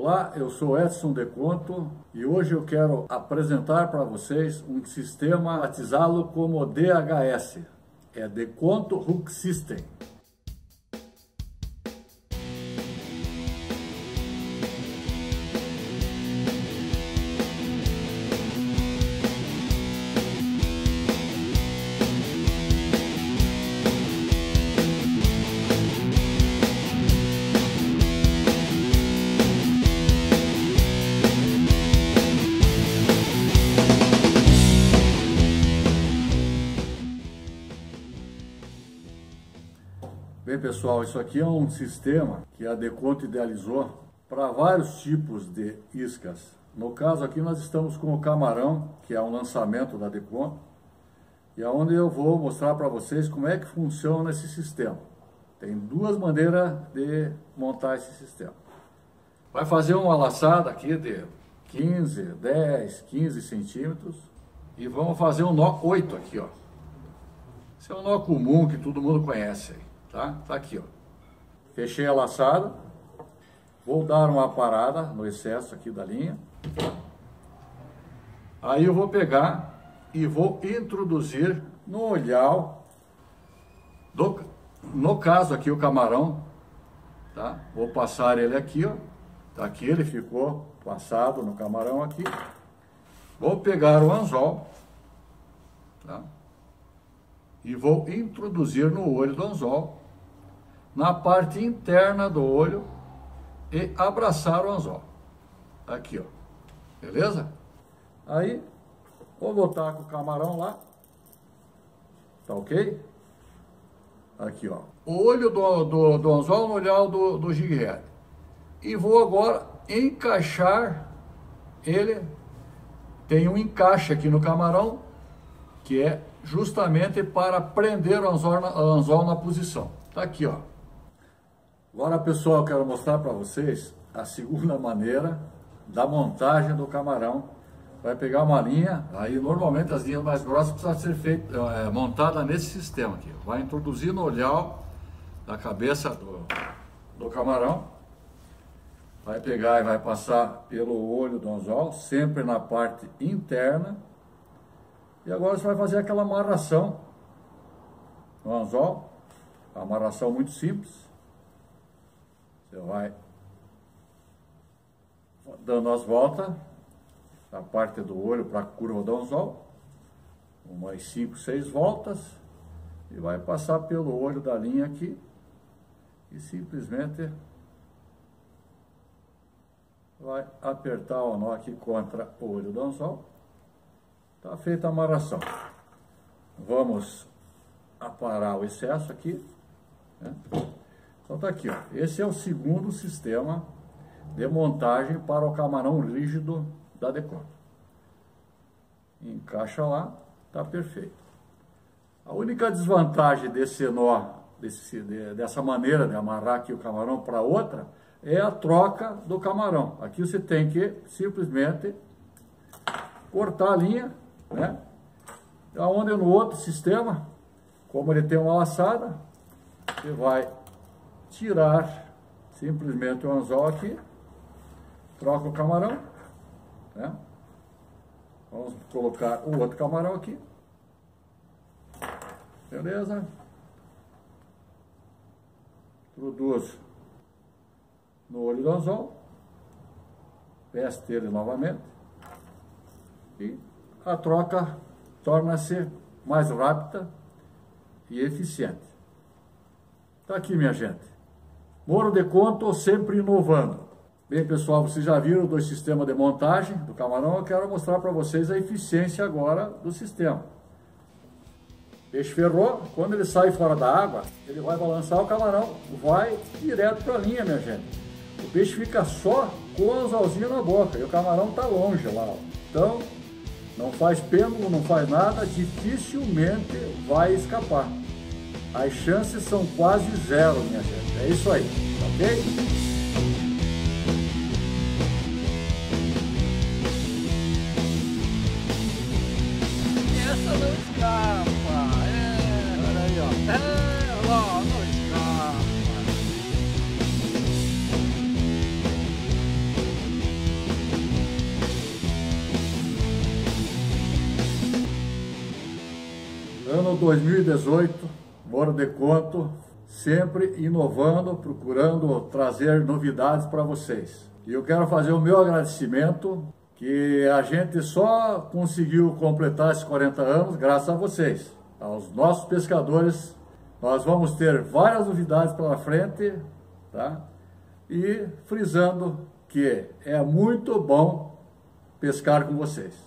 Olá, eu sou Edson Deconto e hoje eu quero apresentar para vocês um sistema batizado como DHS, é Deconto Hook System. Bem pessoal, isso aqui é um sistema que a Deconto idealizou para vários tipos de iscas. No caso aqui nós estamos com o camarão, que é um lançamento da Deconto, e é onde eu vou mostrar para vocês como é que funciona esse sistema. Tem duas maneiras de montar esse sistema. Vai fazer uma laçada aqui de 15, 10, 15 centímetros e vamos fazer um nó 8 aqui, ó. Esse é um nó comum que todo mundo conhece aí. Tá aqui, ó. Fechei a laçada. Vou dar uma parada no excesso aqui da linha. Aí eu vou pegar e vou introduzir no olhal, no caso aqui o camarão, tá? Vou passar ele aqui, ó. Tá aqui, ele ficou passado no camarão aqui. Vou pegar o anzol, tá? E vou introduzir no olho do anzol, na parte interna do olho, e abraçar o anzol. Aqui, ó. Beleza? Aí, vou botar com o camarão lá. Tá ok? Aqui, ó. O olho do anzol no olhar do jig head. E vou agora encaixar ele. Tem um encaixe aqui no camarão, que é justamente para prender o anzol na posição. Tá aqui, ó. Agora, pessoal, eu quero mostrar para vocês a segunda maneira da montagem do camarão. Vai pegar uma linha, aí normalmente as linhas mais grossas precisam ser montadas nesse sistema aqui. Vai introduzir no olhar da cabeça do camarão. Vai pegar e vai passar pelo olho do anzol, sempre na parte interna. E agora você vai fazer aquela amarração no anzol, uma amarração muito simples. Você vai dando as voltas da parte do olho para a curva do anzol, umas 5, 6 voltas, e vai passar pelo olho da linha aqui e simplesmente vai apertar o nó aqui contra o olho do anzol. Tá feita a amarração. Vamos aparar o excesso aqui, né? Então tá aqui, ó. Esse é o segundo sistema de montagem para o camarão rígido da Deconto. Encaixa lá, tá perfeito. A única desvantagem desse nó, dessa maneira de amarrar aqui o camarão para outra, é a troca do camarão. Aqui você tem que simplesmente cortar a linha, né? Onde no outro sistema, como ele tem uma laçada, você vai tirar simplesmente o anzol aqui, troca o camarão, né? Vamos colocar o outro camarão aqui, beleza? Introduz no olho do anzol, veste ele novamente e a troca torna-se mais rápida e eficiente. Tá aqui, minha gente. Moro Deconto, sempre inovando. Bem, pessoal, vocês já viram o sistema de montagem do camarão. Eu quero mostrar para vocês a eficiência agora do sistema. Peixe ferrou, quando ele sai fora da água, ele vai balançar o camarão, vai direto para a linha, minha gente. O peixe fica só com o anzolzinho na boca e o camarão tá longe lá, ó. Então, não faz pêndulo, não faz nada, dificilmente vai escapar. As chances são quase zero, minha gente. É isso aí, ok? Essa não escapa. Olha aí, ó. Olha lá, não escapa. Ano 2018, Moura de Conto, sempre inovando, procurando trazer novidades para vocês. E eu quero fazer o meu agradecimento, que a gente só conseguiu completar esses 40 anos graças a vocês, aos nossos pescadores. Nós vamos ter várias novidades pela frente, tá? E frisando que é muito bom pescar com vocês.